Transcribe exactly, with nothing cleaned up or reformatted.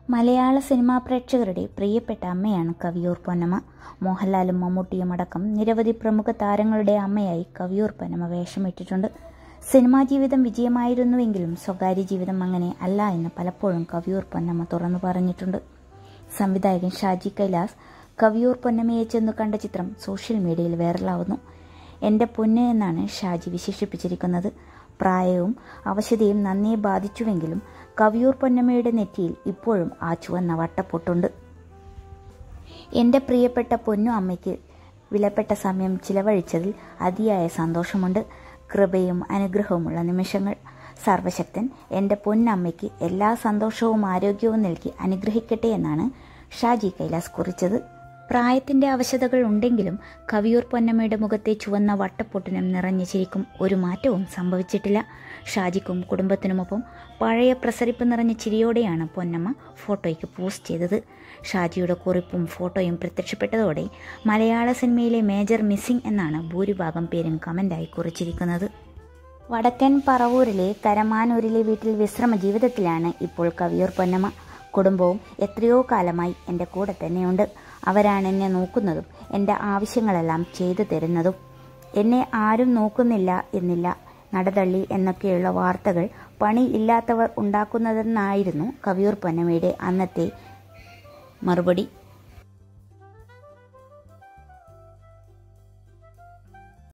മലയാള cinema പ്രേക്ഷകരുടെ പ്രിയപ്പെട്ട അമ്മയാണ് കവിയൂർ പൊന്നമ്മ. മോഹൻലാലും മമ്മൂട്ടിയും അടക്കം നിരവധി പ്രമുഖ താരങ്ങളുടെ അമ്മയായി കവിയൂർ പൊന്നമ്മ വേഷമിട്ടിട്ടുണ്ട്. സിനിമാ ജീവിതം വിജയമായിരുന്നുവെങ്കിലും സ്വകാര്യ ജീവിതം അങ്ങനെ അല്ല എന്ന് പലപ്പോഴും കവിയൂർ പൊന്നമ്മ തുറന്നു പറഞ്ഞിട്ടുണ്ട്. സംവിധായകൻ ഷാജി കൈലാസ് കവിയൂർ പൊന്നമ്മയെ ചെന്നു കണ്ട ചിത്രം സോഷ്യൽ മീഡിയയിൽ വൈറലാവുന്നു. എൻ്റെ പൊന്ന് എന്നാണ് ഷാജി വിശേഷിപ്പിച്ചിരിക്കുന്നത്. പ്രായവും അവശതയും നന്നേ ബാധിച്ചുവെങ്കിലും കവിയൂർ പൊന്നമ്മയുടെ നെറ്റിയിൽ ഇപ്പോഴും ആ ചുവന്ന വട്ടപ്പൊട്ടുണ്ട്. എൻ്റെ പ്രിയപ്പെട്ട പൊന്നു അമ്മയ്ക്ക് വിലപ്പെട്ട സമയം ചിലവഴിച്ചതിൽ അതിയായ സന്തോഷമുണ്ട്. കൃപയും അനുഗ്രഹവുമുള്ള നിമിഷങ്ങൾ. സർവശക്തൻ എൻ്റെ പൊന്നമ്മയ്ക്ക് എല്ലാ സന്തോഷവും ആരോഗ്യവും നൽകി അനുഗ്രഹിക്കട്ടെ എന്നാണ് ഷാജി കൈലാസ് കുറിച്ചത്. പ്രായത്തിൻ്റെ അവശതകൾ ഉണ്ടെങ്കിലും കവിയൂർ പൊന്നമ്മയുടെ മുഖത്തെ ചുവന്ന വട്ടപ്പൊട്ടിനും നിറഞ്ഞ ചിരിക്കും ഒരു മാറ്റവും സംഭവിച്ചിട്ടില്ല. ഷാജിക്കും കുടുംബത്തിനുമൊപ്പം പഴയ പ്രസരിപ്പ് നിറഞ്ഞ ചിരിയോടെയാണ് പൊന്നമ്മ ഫോട്ടോയ്ക്ക് പോസ്റ്റ് ചെയ്തത്. ഷാജിയുടെ കുറിപ്പും ഫോട്ടോയും പ്രത്യക്ഷപ്പെട്ടതോടെ മലയാള സിനിമയിലെ മേജർ മിസ്സിംഗ് എന്നാണ് ഭൂരിഭാഗം പേരും കമൻ്റായി കുറിച്ചിരിക്കുന്നത്. വടക്കൻ പറവൂരിലെ കരമാനൂരിലെ വീട്ടിൽ വിശ്രമ ജീവിതത്തിലാണ് ഇപ്പോൾ കവിയൂർ പൊന്നമ്മ. കുടുംബവും എത്രയോ കാലമായി എൻ്റെ കൂടെ തന്നെയുണ്ട്. അവരാണ് എന്നെ നോക്കുന്നതും എൻ്റെ ആവശ്യങ്ങളെല്ലാം ചെയ്തു തരുന്നതും. എന്നെ ആരും നോക്കുന്നില്ല എന്നില്ല, നടതള്ളി എന്നൊക്കെയുള്ള വാർത്തകൾ പണി ഇല്ലാത്തവർ ഉണ്ടാക്കുന്നതെന്നായിരുന്നു കവിയൂർ പൊന്നമ്മയുടെ അന്നത്തെ മറുപടി.